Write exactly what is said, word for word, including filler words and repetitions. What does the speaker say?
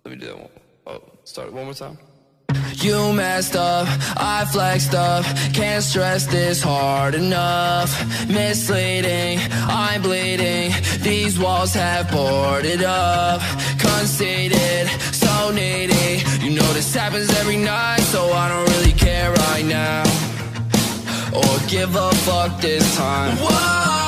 Let me do that one. Oh, start it one more time. You messed up, I flexed up, can't stress this hard enough. Misleading, I'm bleeding, these walls have boarded up. Conceited, so needy, you know this happens every night, so I don't really care right now, or give a fuck this time. Whoa!